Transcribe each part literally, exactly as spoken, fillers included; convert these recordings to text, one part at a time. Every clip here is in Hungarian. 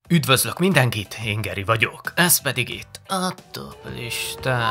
Üdvözlök mindenkit, én Geri vagyok, ez pedig itt a Top Listán.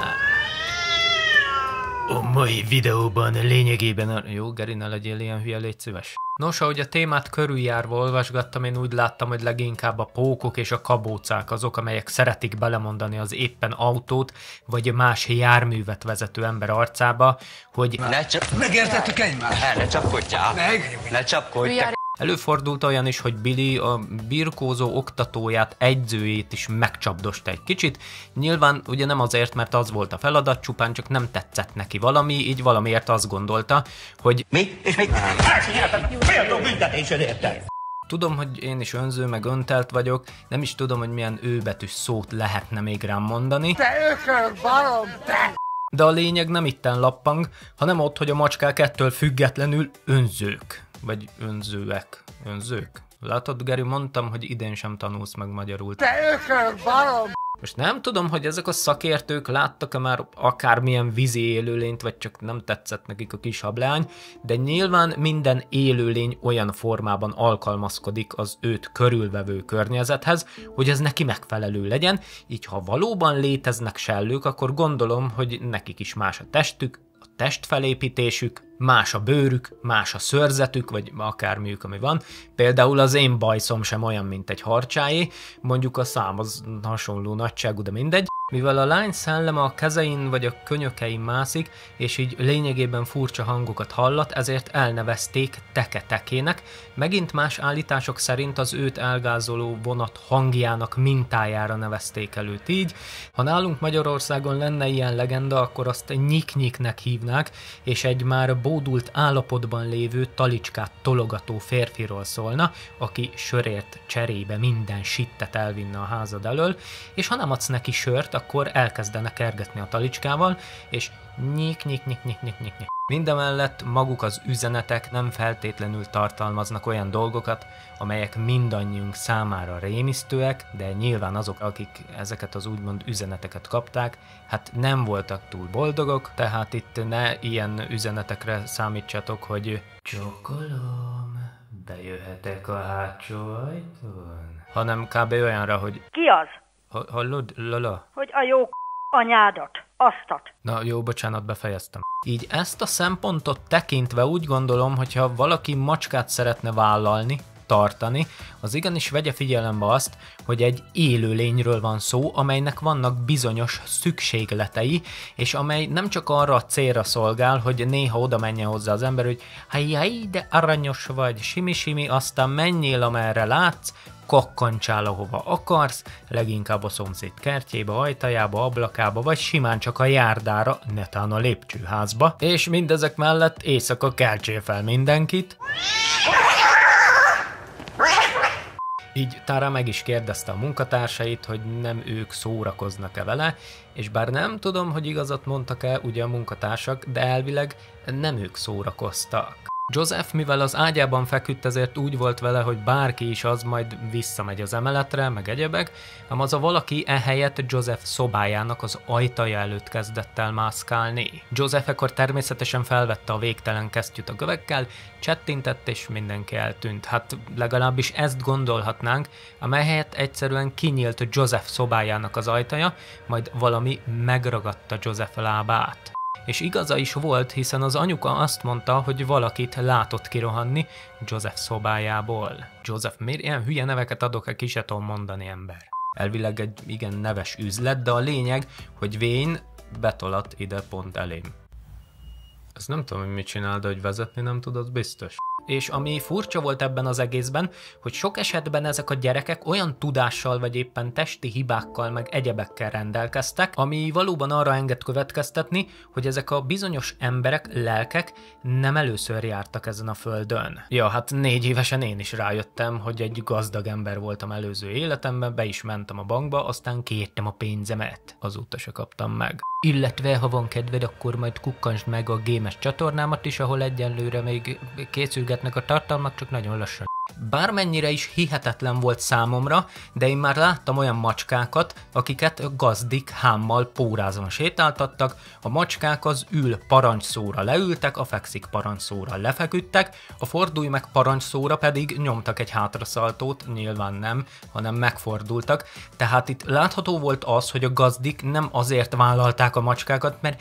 A mai videóban lényegében a... Jó, Geri, ne legyél ilyen hülye, légy szíves. Nos, ahogy a témát körüljárva olvasgattam, én úgy láttam, hogy leginkább a pókok és a kabócák azok, amelyek szeretik belemondani az éppen autót, vagy más járművet vezető ember arcába, hogy... Ne csak... Megértettük egymást? Ne csapkodjál! Meg? Ne csapkodj! Előfordult olyan is, hogy Billy a birkózó oktatóját, egyzőjét is megcsapdosta egy kicsit. Nyilván ugye nem azért, mert az volt a feladat, csupán csak nem tetszett neki valami, így valamiért azt gondolta, hogy... Mi? És még... Méltó büntetésed érted? Tudom, hogy én is önző, meg öntelt vagyok, nem is tudom, hogy milyen őbetűs szót lehetne még rám mondani. Te ökör barom, te! De a lényeg nem itten lappang, hanem ott, hogy a macskák ettől függetlenül önzők. Vagy önzőek. Önzők? Látod, Geri, mondtam, hogy idén sem tanulsz meg magyarul. Te ökör barom! Most nem tudom, hogy ezek a szakértők láttak-e már akármilyen vízi élőlényt, vagy csak nem tetszett nekik a kis hableány, de nyilván minden élőlény olyan formában alkalmazkodik az őt körülvevő környezethez, hogy ez neki megfelelő legyen, így ha valóban léteznek sellők, akkor gondolom, hogy nekik is más a testük, a testfelépítésük, más a bőrük, más a szőrzetük, vagy akármiük, ami van. Például az én bajszom sem olyan, mint egy harcsáé, mondjuk a szám az hasonló nagyságú, de mindegy. Mivel a lány szelleme a kezein vagy a könyökein mászik, és így lényegében furcsa hangokat hallat, ezért elnevezték Teke-Tekének. Megint más állítások szerint az őt elgázoló vonat hangjának mintájára nevezték el őt így. Ha nálunk Magyarországon lenne ilyen legenda, akkor azt Nyik-Nyiknek hívnák, és egy már bódult állapotban lévő talicskát tologató férfiról szólna, aki sörért cserébe minden sittet elvinne a házad elől, és ha nem adsz neki sört, akkor elkezdene kergetni a talicskával, és nyik, nyik, nyik, nyik, nyik, nyik, nyik. Mindemellett maguk az üzenetek nem feltétlenül tartalmaznak olyan dolgokat, amelyek mindannyiunk számára rémisztőek, de nyilván azok, akik ezeket az úgymond üzeneteket kapták, hát nem voltak túl boldogok, tehát itt ne ilyen üzenetekre számítsatok, hogy csókolom, bejöhetek a hátsó ajtón, hanem kb. Olyanra, hogy ki az? Ha- hallod, Lala? Hogy a jó anyádat, asztat. Na jó, bocsánat, befejeztem. Így ezt a szempontot tekintve úgy gondolom, hogyha valaki macskát szeretne vállalni, tartani, az igenis vegye figyelembe azt, hogy egy élőlényről van szó, amelynek vannak bizonyos szükségletei, és amely nem csak arra a célra szolgál, hogy néha oda menjen hozzá az ember, hogy hajjaj, de aranyos vagy, simi-simi, aztán menjél, amerre látsz, kakkancsál, ahova akarsz, leginkább a szomszéd kertjébe, ajtajába, ablakába, vagy simán csak a járdára, netán a lépcsőházba, és mindezek mellett éjszaka keltsél fel mindenkit. Így Tara meg is kérdezte a munkatársait, hogy nem ők szórakoznak-e vele, és bár nem tudom, hogy igazat mondtak-e ugye a munkatársak, de elvileg nem ők szórakoztak. Joseph, mivel az ágyában feküdt, ezért úgy volt vele, hogy bárki is az majd visszamegy az emeletre, meg egyebek, ám az a valaki ehelyett Joseph szobájának az ajtaja előtt kezdett el mászkálni. Joseph ekkor természetesen felvette a végtelen kesztyűt a kövekkel, csettintett és mindenki eltűnt. Hát legalábbis ezt gondolhatnánk, amely helyett egyszerűen kinyílt Joseph szobájának az ajtaja, majd valami megragadta Joseph lábát. És igaza is volt, hiszen az anyuka azt mondta, hogy valakit látott kirohanni Joseph szobájából. Joseph, miért ilyen hülye neveket adok, ki se tudom mondani, ember? Elvileg egy igen neves üzlet, de a lényeg, hogy Wayne betolat ide pont elém. Ezt nem tudom, hogy mit csinál, de hogy vezetni nem tudod, biztos. És ami furcsa volt ebben az egészben, hogy sok esetben ezek a gyerekek olyan tudással vagy éppen testi hibákkal meg egyebekkel rendelkeztek, ami valóban arra enged következtetni, hogy ezek a bizonyos emberek, lelkek nem először jártak ezen a földön. Ja, hát négy évesen én is rájöttem, hogy egy gazdag ember voltam előző életemben, be is mentem a bankba, aztán kértem a pénzemet. Azóta se kaptam meg. Illetve, ha van kedved, akkor majd kukkantsd meg a gémes csatornámat is, ahol egyenlőre még készülgetnek a tartalmak, csak nagyon lassan. Bármennyire is hihetetlen volt számomra, de én már láttam olyan macskákat, akiket gazdik hámmal pórázon sétáltattak, a macskák az ül parancsszóra leültek, a fekszik parancsszóra lefeküdtek, a fordulj meg parancsszóra pedig nyomtak egy hátraszaltót, nyilván nem, hanem megfordultak, tehát itt látható volt az, hogy a gazdik nem azért vállalták a macskákat, mert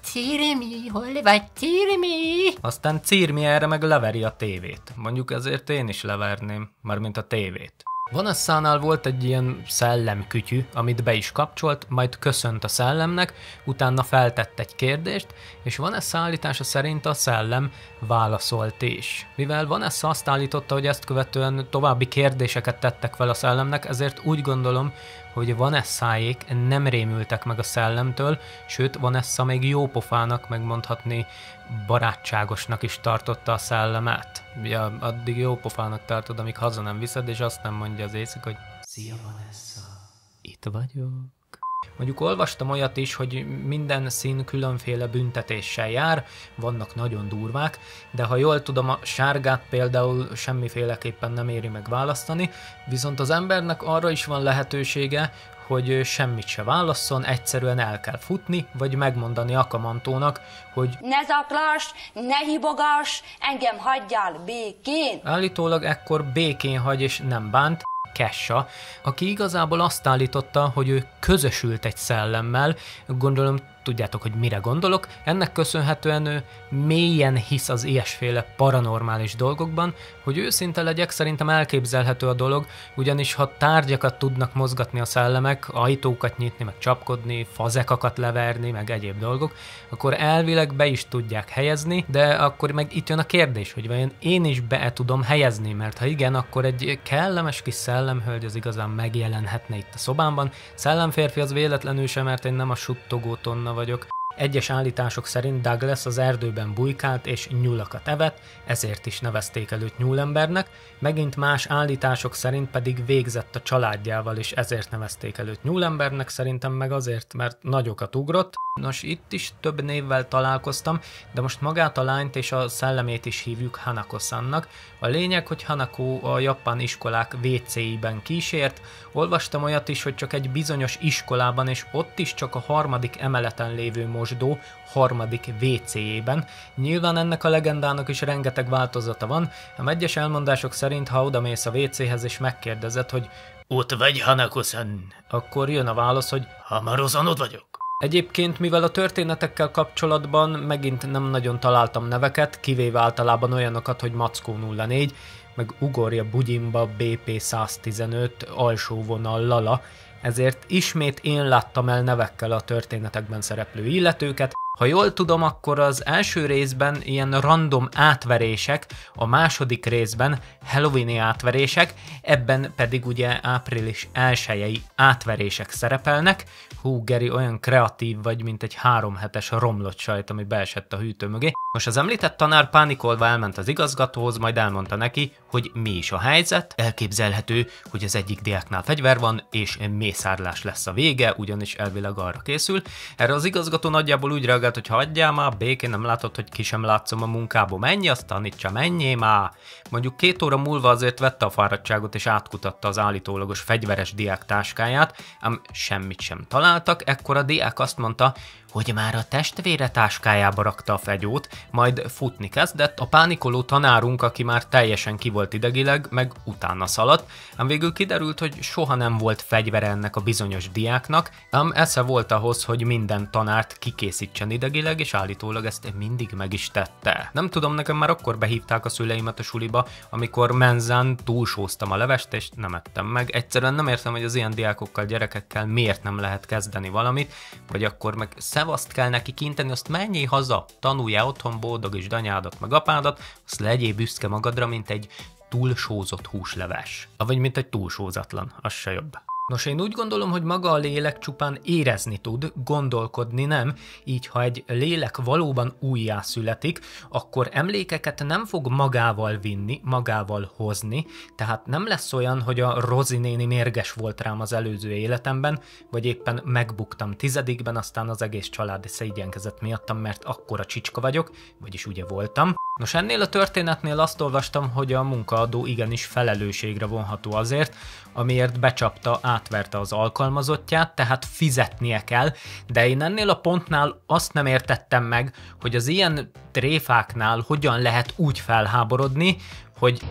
Cirmi, hol vagy Cirmi? Aztán Cirmi erre meg leveri a tévét. Mondjuk ezért én is leverném, mármint a tévét. Vanessánál volt egy ilyen szellemkütyű, amit be is kapcsolt, majd köszönt a szellemnek, utána feltett egy kérdést, és Vanessa állítása szerint a szellem válaszolt is. Mivel Vanessa azt állította, hogy ezt követően további kérdéseket tettek fel a szellemnek, ezért úgy gondolom, hogy Vanessáék nem rémültek meg a szellemtől, sőt Vanessa még jópofának, megmondhatni barátságosnak is tartotta a szellemet. Ja, addig jópofának tartod, amíg haza nem viszed, és azt nem mondja az éjszaka, hogy szia Vanessa, itt vagyok. Mondjuk olvastam olyat is, hogy minden szín különféle büntetéssel jár, vannak nagyon durvák, de ha jól tudom, a sárgát például semmiféleképpen nem éri meg választani, viszont az embernek arra is van lehetősége, hogy semmit se válasszon, egyszerűen el kell futni, vagy megmondani Akamantónak, hogy ne zaklass, ne hibogass, engem hagyjál békén. Állítólag ekkor békén hagy és nem bánt, Kesha, aki igazából azt állította, hogy ő közösült egy szellemmel, gondolom tudjátok, hogy mire gondolok, ennek köszönhetően ő mélyen hisz az ilyesféle paranormális dolgokban, hogy őszinte legyek, szerintem elképzelhető a dolog, ugyanis ha tárgyakat tudnak mozgatni a szellemek, ajtókat nyitni, meg csapkodni, fazekakat leverni, meg egyéb dolgok, akkor elvileg be is tudják helyezni, de akkor meg itt jön a kérdés, hogy vajon én is be tudom helyezni, mert ha igen, akkor egy kellemes kis szellemhölgy az igazán megjelenhetne itt a szobámban. Szellemférfi az véletlenül sem, mert én nem a suttogó tonna vagyok. Egyes állítások szerint Douglas az erdőben bujkált és nyulakat evett, ezért is nevezték el őt nyúlembernek, megint más állítások szerint pedig végzett a családjával, és ezért nevezték el őt nyúlembernek, szerintem meg azért, mert nagyokat ugrott. Nos, itt is több névvel találkoztam, de most magát a lányt és a szellemét is hívjuk Hanako-sannak. A lényeg, hogy Hanako a japán iskolák vé cé-iben kísért, olvastam olyat is, hogy csak egy bizonyos iskolában, és ott is csak a harmadik emeleten lévő mosdó harmadik vé cé-jében. Nyilván ennek a legendának is rengeteg változata van, ám egyes elmondások szerint, ha odamész a vé céhez és megkérdezed, hogy ott vagy Hanako-san, akkor jön a válasz, hogy hamarosan ott vagyok. Egyébként, mivel a történetekkel kapcsolatban megint nem nagyon találtam neveket, kivéve általában olyanokat, hogy Mackó nulla négy, meg Ugorja Bugyimba bé pé száztizenöt, alsó vonal Lala, ezért ismét én láttam el nevekkel a történetekben szereplő illetőket. Ha jól tudom, akkor az első részben ilyen random átverések, a második részben halloweeni átverések, ebben pedig ugye április elsejei átverések szerepelnek. Hú, Geri, olyan kreatív vagy, mint egy három hetes romlott sajt, ami beesett a hűtő mögé. Most az említett tanár pánikolva elment az igazgatóhoz, majd elmondta neki, hogy mi is a helyzet. Elképzelhető, hogy az egyik diáknál fegyver van, és mészárlás lesz a vége, ugyanis elvileg arra készül. Erre az igazgató nagyjából úgy reagált, hogy hagyjál már békén, nem látod, hogy ki sem látszom a munkából, menj, azt tanítsa, menjél már. Mondjuk két óra múlva azért vette a fáradtságot, és átkutatta az állítólagos fegyveres diák táskáját, ám semmit sem találtak, ekkor a diák azt mondta, hogy már a testvére táskájába rakta a fegyót, majd futni kezdett, a pánikoló tanárunk, aki már teljesen ki volt idegileg, meg utána szaladt, ám végül kiderült, hogy soha nem volt fegyvere ennek a bizonyos diáknak, ám esze volt ahhoz, hogy minden tanárt kikészítsen idegileg, és állítólag ezt mindig meg is tette. Nem tudom, nekem már akkor behívták a szüleimet a suliba, amikor menzán túlsóztam a levest, és nem ettem meg. Egyszerűen nem értem, hogy az ilyen diákokkal, gyerekekkel miért nem lehet kezdeni valamit, vagy akkor meg szevaszt kell neki kinteni, azt menjél haza, tanuljál otthon, boldogítsd anyádat meg apádat, azt legyél büszke magadra, mint egy túlsózott húsleves. Vagy mint egy túlsózatlan, az se jobb. Nos, én úgy gondolom, hogy maga a lélek csupán érezni tud, gondolkodni nem, így ha egy lélek valóban újjászületik, akkor emlékeket nem fog magával vinni, magával hozni, tehát nem lesz olyan, hogy a Rozi néni mérges volt rám az előző életemben, vagy éppen megbuktam tizedikben, aztán az egész család szégyenkezett miattam, mert akkora csicska vagyok, vagyis ugye voltam. Nos, ennél a történetnél azt olvastam, hogy a munkaadó igenis felelősségre vonható azért, amiért becsapta, átverte az alkalmazottját, tehát fizetnie kell, de én ennél a pontnál azt nem értettem meg, hogy az ilyen tréfáknál hogyan lehet úgy felháborodni, hogy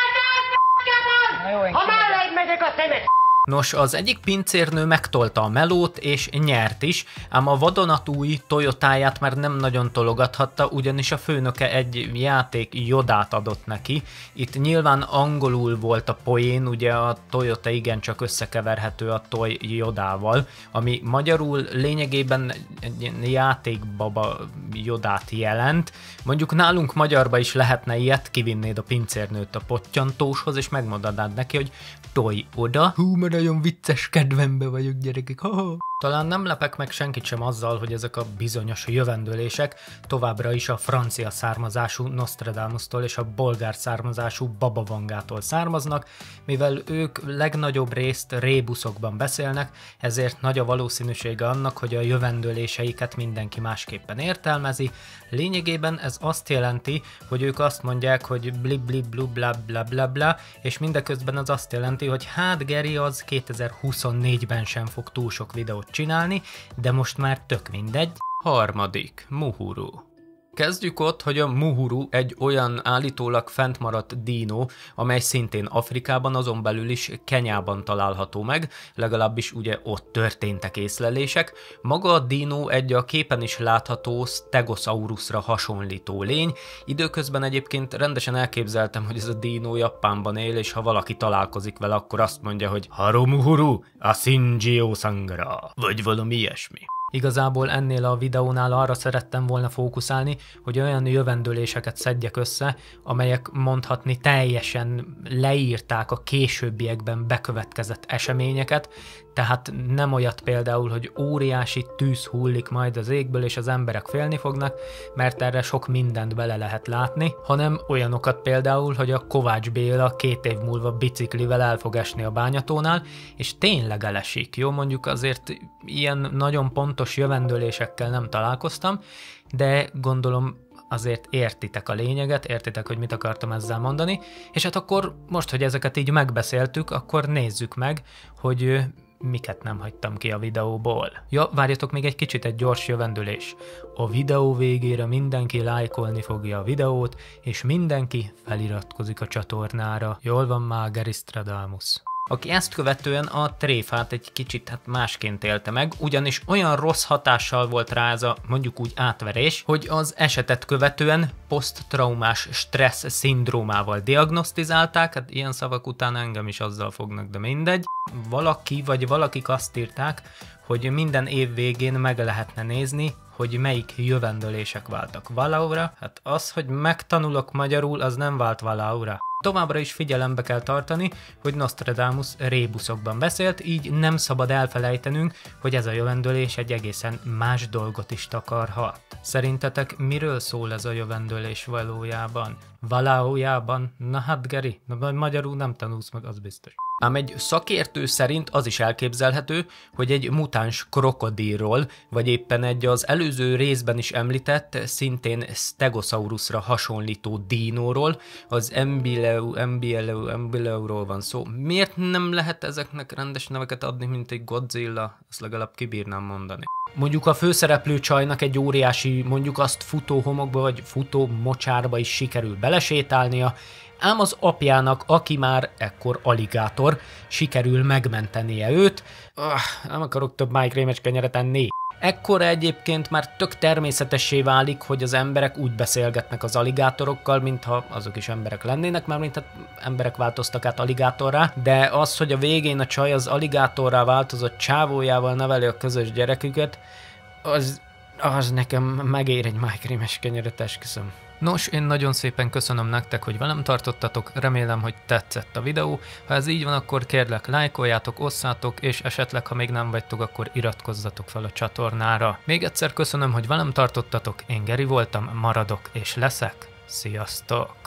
Ha már megyek a szemet! Nos, az egyik pincérnő megtolta a melót, és nyert is, ám a vadonatúj Toyotáját már nem nagyon tologathatta, ugyanis a főnöke egy játék Jodát adott neki. Itt nyilván angolul volt a poén, ugye a Toyota igencsak összekeverhető a Toy Jodával, ami magyarul lényegében egy játékbaba Jodát jelent. Mondjuk nálunk magyarba is lehetne ilyet, kivinnéd a pincérnőt a pottyantóshoz, és megmondanád neki, hogy Toy oda. Hú, mert nagyon vicces kedvembe vagyok, gyerekek. Ha -ha. Talán nem lepek meg senkit sem azzal, hogy ezek a bizonyos jövendőlések továbbra is a francia származású Nostradamus-tól és a bolgár származású Baba Vangától származnak, mivel ők legnagyobb részt rébuszokban beszélnek, ezért nagy a valószínűsége annak, hogy a jövendőléseiket mindenki másképpen értelmezi. Lényegében ez azt jelenti, hogy ők azt mondják, hogy blib blib blub bla bla bla bla, és mindeközben az azt jelenti, hogy hát Geri az kétezer-huszonnégyben sem fog túl sok videót csinálni, de most már tök mindegy. Harmadik, Muhuru. Kezdjük ott, hogy a Muhuru egy olyan állítólag fentmaradt dínó, amely szintén Afrikában, azon belül is Kenyában található meg, legalábbis ugye ott történtek észlelések. Maga a dínó egy a képen is látható Stegosaurusra hasonlító lény, időközben egyébként rendesen elképzeltem, hogy ez a dínó Japánban él, és ha valaki találkozik vele, akkor azt mondja, hogy Haro Muhuru, Asinjio Sangara, vagy valami ilyesmi. Igazából ennél a videónál arra szerettem volna fókuszálni, hogy olyan jövendőléseket szedjek össze, amelyek mondhatni teljesen leírták a későbbiekben bekövetkezett eseményeket, tehát nem olyat például, hogy óriási tűz hullik majd az égből és az emberek félni fognak, mert erre sok mindent bele lehet látni, hanem olyanokat például, hogy a Kovács Béla két év múlva biciklivel el fog esni a Bányatónál, és tényleg elesik, jó? Mondjuk azért ilyen nagyon pontos jövendőlésekkel nem találkoztam, de gondolom azért értitek a lényeget, értitek, hogy mit akartam ezzel mondani, és hát akkor most, hogy ezeket így megbeszéltük, akkor nézzük meg, hogy miket nem hagytam ki a videóból. Ja, várjatok még egy kicsit, egy gyors jövendőlés. A videó végére mindenki lájkolni fogja a videót, és mindenki feliratkozik a csatornára. Jól van már, Geri Stradamus. Aki ezt követően a tréfát egy kicsit hát másként élte meg, ugyanis olyan rossz hatással volt rá ez a mondjuk úgy átverés, hogy az esetet követően poszttraumás stressz szindrómával diagnosztizálták, hát ilyen szavak után engem is azzal fognak, de mindegy. Valaki vagy valakik azt írták, hogy minden év végén meg lehetne nézni, hogy melyik jövendőlések váltak valaura. Hát az, hogy megtanulok magyarul, az nem vált valaura. Továbbra is figyelembe kell tartani, hogy Nostradamus rébuszokban beszélt, így nem szabad elfelejtenünk, hogy ez a jövendőlés egy egészen más dolgot is takarhat. Szerintetek miről szól ez a jövendőlés valójában? Valójában? Na hát Geri, na, magyarul nem tanulsz meg, az biztos. Ám egy szakértő szerint az is elképzelhető, hogy egy mutáns krokodilról, vagy éppen egy az előző részben is említett, szintén Stegosaurusra hasonlító dínóról, az Embileu, Embileu, Embileuról van szó. Miért nem lehet ezeknek rendes neveket adni, mint egy Godzilla? Ezt legalább kibírnám mondani. Mondjuk a főszereplő csajnak egy óriási, mondjuk azt futó homokba vagy futó mocsárba is sikerül belesétálnia, ám az apjának, aki már ekkor aligátor, sikerül megmentenie őt. Ah, nem akarok több májkrémes kenyeret enni. Ekkor egyébként már tök természetessé válik, hogy az emberek úgy beszélgetnek az aligátorokkal, mintha azok is emberek lennének, már mint emberek változtak át aligátorrá, de az, hogy a végén a csaj az aligátorrá változott csávójával neveli a közös gyereküket, az, az nekem megér egy májkrémes kenyeret, esküszöm. Nos, én nagyon szépen köszönöm nektek, hogy velem tartottatok, remélem, hogy tetszett a videó. Ha ez így van, akkor kérlek, lájkoljátok, osszátok, és esetleg, ha még nem vagytok, akkor iratkozzatok fel a csatornára. Még egyszer köszönöm, hogy velem tartottatok, én Geri voltam, maradok és leszek. Sziasztok!